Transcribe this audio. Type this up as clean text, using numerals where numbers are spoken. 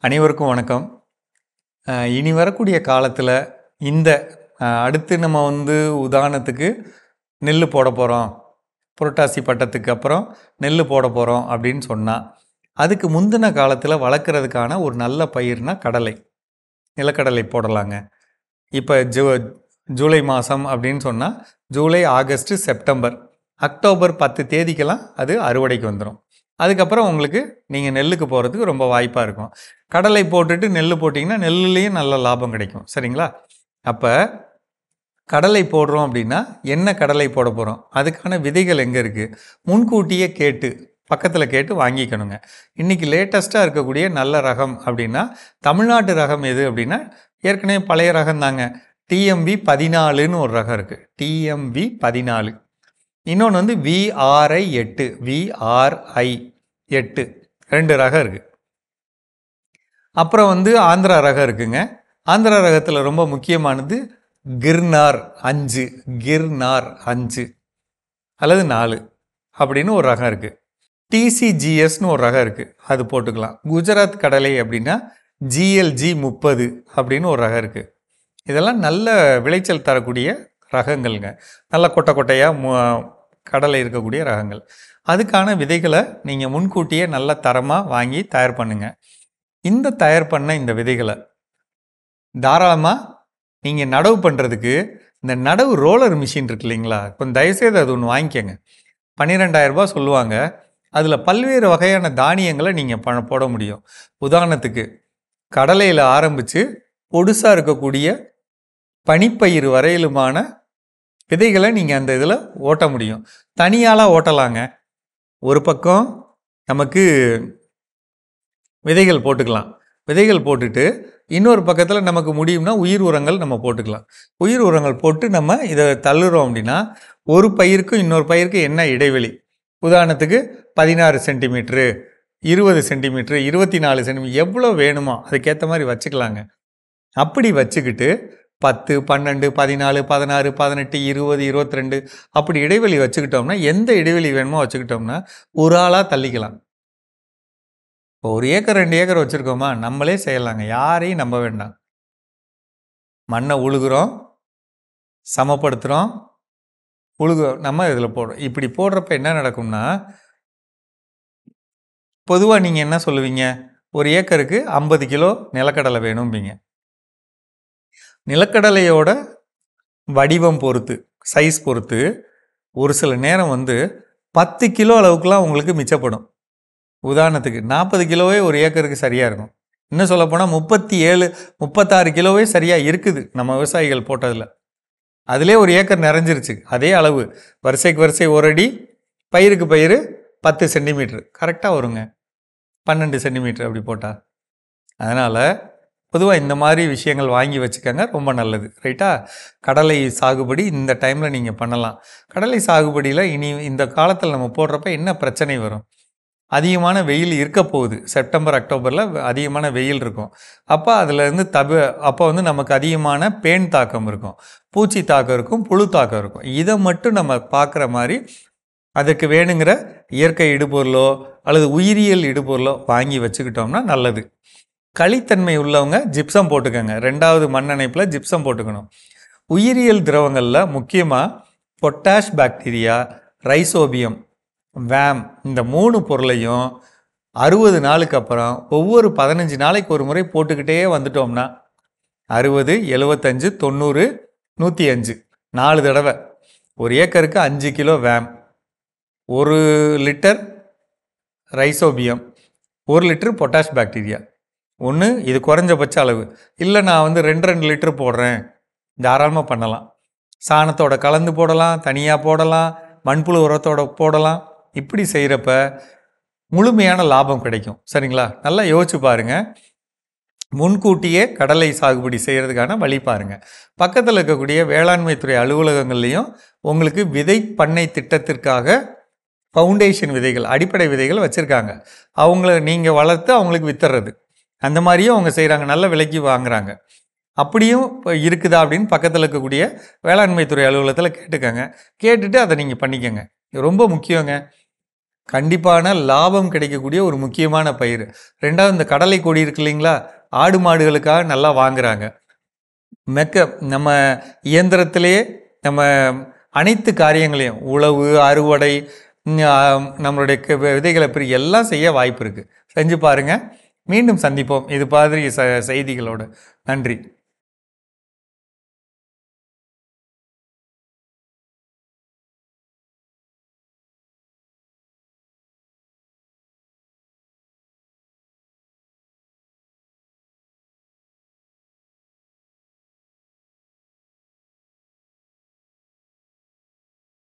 அனைவருக்கும் வணக்கம். இனி வரக்கூடிய காலத்தில் இந்த அடுத்து நம்ம உதாரணத்துக்கு நெல் போட போகிறோம், புரட்டாசி பட்டத்துக்கு அப்புறம் நெல் போட போகிறோம் அப்படின்னு சொன்னால், அதுக்கு முந்தின காலத்தில் வளர்க்குறதுக்கான ஒரு நல்ல பயிர்னா கடலை, நிலக்கடலை போடலாங்க. இப்போ ஜூலை மாதம் அப்படின்னு சொன்னால் ஜூலை, ஆகஸ்ட், செப்டம்பர், அக்டோபர் 10 தேதிக்கெல்லாம் அது அறுவடைக்கு வந்துடும். அதுக்கப்புறம் உங்களுக்கு நீங்கள் நெல்லுக்கு போகிறதுக்கு ரொம்ப வாய்ப்பாக இருக்கும். கடலை போட்டுட்டு நெல் போட்டிங்கன்னா நெல்லுலேயும் நல்ல லாபம் கிடைக்கும். சரிங்களா? அப்போ கடலை போடுறோம் அப்படின்னா என்ன கடலை போட போகிறோம், அதுக்கான விதைகள் எங்கே இருக்குது, முன்கூட்டியே கேட்டு பக்கத்தில் கேட்டு வாங்கிக்கணுங்க. இன்றைக்கி லேட்டஸ்ட்டாக இருக்கக்கூடிய நல்ல ரகம் அப்படின்னா தமிழ்நாட்டு ரகம் எது அப்படின்னா ஏற்கனவே பழைய ரகம் தாங்க. டிஎம்பி 14ன்னு ஒரு ரகம் இருக்குது. டிஎம்பி 14. இன்னொன்று விஆர்ஐ 8, விஆர்ஐ 8, 2 ரகம் இருக்குது. அப்புறம் ஆந்திரா ரகம் இருக்குங்க. ஆந்திரா ரகத்தில் ரொம்ப முக்கியமானது கிர்னார் 5, கிர்னார் 5 அல்லது 4 அப்படின்னு ஒரு ரகம் இருக்குது. டிசிஜிஎஸ்னு ஒரு ரகம் இருக்குது, அது போட்டுக்கலாம். குஜராத் கடலை அப்படின்னா ஜிஎல்ஜி 30 அப்படின்னு ஒரு ரகம் இருக்குது. இதெல்லாம் நல்ல விளைச்சல் தரக்கூடிய ரகங்கள்ங்க. நல்ல கொட்டை கொட்டையாக கடலை இருக்கக்கூடிய ரகங்கள். அதுக்கான விதைகளை நீங்கள் முன்கூட்டியே நல்ல தரமாக வாங்கி தயார் பண்ணுங்கள். இந்த தயார் பண்ண இந்த விதைகளை தாராளமாக நீங்கள் நடவு பண்ணுறதுக்கு இந்த நடவு ரோலர் மிஷின் இருக்கு இல்லைங்களா, கொஞ்சம் தயவுசெய்து அது ஒன்று வாங்கிக்கோங்க. 12,000 ரூபாய் சொல்லுவாங்க. அதில் பல்வேறு வகையான தானியங்களை நீங்கள் போட முடியும். உதாரணத்துக்கு கடலையில் ஆரம்பித்து பொடுசாக இருக்கக்கூடிய பனிப்பயிர் வரையிலுமான விதைகளை நீங்கள் அந்த இதில் ஓட்ட முடியும். தனியாலாம் ஓட்டலாங்க. ஒரு பக்கம் நமக்கு விதைகள் போட்டுக்கலாம். விதைகள் போட்டுட்டு இன்னொரு பக்கத்தில் நமக்கு முடியும்னா உயிர் உரங்கள் நம்ம போட்டுக்கலாம். உயிர் உரங்கள் போட்டு நம்ம இதை தள்ளுறோம் அப்படின்னா ஒரு பயிருக்கும் இன்னொரு பயிருக்கும் என்ன இடைவெளி, உதாரணத்துக்கு 16 சென்டிமீட்ரு, 20 சென்டிமீட்ரு, 24 சென்டிமீட்டர் எவ்வளோ வேணுமோ அதுக்கேற்ற மாதிரி வச்சுக்கலாங்க. அப்படி வச்சுக்கிட்டு 10, 12, 14, 16, 18, 20, 22 அப்படி இடைவெளி வச்சுக்கிட்டோம்னா எந்த இடைவெளி வேணுமோ வச்சுக்கிட்டோம்னா ஒரு ஆளாக தள்ளிக்கலாம். இப்போ 1 ஏக்கர் 2 ஏக்கர் வச்சுருக்கோமா, நம்மளே செய்யலாங்க. யாரையும் நம்ப வேண்டாம். மண்ணை உழுகுறோம், சமப்படுத்துகிறோம், உழுகுறோம், நம்ம இதில் போடுறோம். இப்படி போடுறப்ப என்ன நடக்கும்னா, பொதுவாக நீங்கள் என்ன சொல்லுவீங்க, 1 ஏக்கருக்கு 50 கிலோ நிலக்கடலை வேணும்பீங்க. நிலக்கடலையோட வடிவம் பொறுத்து, சைஸ் பொறுத்து ஒரு சில நேரம் 10 கிலோ அளவுக்குலாம் உங்களுக்கு மிச்சப்படும். உதாரணத்துக்கு 40 கிலோவே 1 ஏக்கருக்கு சரியாக இருக்கும். இன்னும் சொல்லப்போனால் 37, 36 கிலோவே சரியாக இருக்குது நம்ம விவசாயிகள் போட்டதில். அதிலே 1 ஏக்கர் நிறைஞ்சிருச்சு. அதே அளவு வரிசைக்கு வரிசை 1 அடி, பயிருக்கு பயிர் 10 சென்டிமீட்ரு கரெக்டாக வருங்க. 12 சென்டிமீட்ரு அப்படி போட்டால். அதனால் பொதுவாக இந்த மாதிரி விஷயங்கள் வாங்கி வச்சுக்கோங்க, ரொம்ப நல்லது. ரைட்டா? கடலை சாகுபடி இந்த டைமில் நீங்கள் பண்ணலாம். கடலை சாகுபடியில் இனி இந்த காலத்தில் நம்ம போடுறப்ப என்ன பிரச்சனை வரும், அதிகமான வெயில் இருக்க போகுது. செப்டம்பர், அக்டோபரில் அதிகமான வெயில் இருக்கும். அப்போ அதிலேருந்து அப்போ நமக்கு அதிகமான பேன் தாக்கம் இருக்கும், பூச்சி தாக்கம் இருக்கும், புழு தாக்கம் இருக்கும். இதை மட்டும் நம்ம பார்க்குற மாதிரி அதுக்கு வேணுங்கிற இயற்கை இடுபொருளோ அல்லது உயிரியல் இடுபொருளோ வாங்கி வச்சுக்கிட்டோம்னா நல்லது. களித்தன்மை உள்ளவங்க ஜிப்சம் போட்டுக்கோங்க. 2வது மண்ணணைப்பில் ஜிப்சம் போட்டுக்கணும். உயிரியல் திரவங்களில் முக்கியமாக பொட்டாஷ் பாக்டீரியா, ரைசோபியம், வேம் இந்த 3 பொருளையும் 60 நாளுக்கு அப்புறம் ஒவ்வொரு 15 நாளைக்கு ஒரு முறை போட்டுக்கிட்டே வந்துட்டோம்னா 60, 75, 90, 105 4 தடவை 1 ஏக்கருக்கு 5 கிலோ வேம், 1 litre rhizobium, 1 litre potash bacteria. ஒன்று இது குறைஞ்சபட்ச அளவு. இல்லை நான் 2 லிட்டர் போடுறேன், தாராளமாக பண்ணலாம். சாணத்தோட கலந்து போடலாம், தனியாக போடலாம், மண்புழு உரத்தோட போடலாம். இப்படி செய்கிறப்ப முழுமையான லாபம் கிடைக்கும். சரிங்களா? நல்லா யோசிச்சு பாருங்கள். முன்கூட்டியே கடலை சாகுபடி செய்கிறதுக்கான வழி பாருங்கள். பக்கத்தில் இருக்கக்கூடிய வேளாண்மைத்துறை அலுவலகங்கள்லேயும் உங்களுக்கு விதை பண்ணை திட்டத்திற்காக ஃபவுண்டேஷன் விதைகள், அடிப்படை விதைகள் வச்சுருக்காங்க. அவங்கள நீங்கள் வளர்த்து அவங்களுக்கு வித்துறது, அந்த மாதிரியும் அவங்க செய்கிறாங்க, நல்ல விலைக்கு வாங்குகிறாங்க. அப்படியும் இப்போ இருக்குதா அப்படின்னு பக்கத்தில் இருக்கக்கூடிய வேளாண்மைத்துறை அலுவலகத்தில் கேட்டுக்கோங்க. கேட்டுட்டு அதை நீங்கள் பண்ணிக்கோங்க. ரொம்ப முக்கியங்க. கண்டிப்பான லாபம் கிடைக்கக்கூடிய ஒரு முக்கியமான பயிர். 2வது இந்த கடலை கொடி இருக்கு இல்லைங்களா? ஆடு மாடுகளுக்காக நல்லா வாங்குறாங்க. நம்ம இயந்திரத்திலேயே நம்ம அனைத்து காரியங்களையும் உழவு, அறுவடை, நம்மளுடைய விதைகளை எல்லாம் செய்ய வாய்ப்பு இருக்குது. செஞ்சு பாருங்கள். மீண்டும் சந்திப்போம் இது மாதிரி செய்திகளோடு. நன்றி.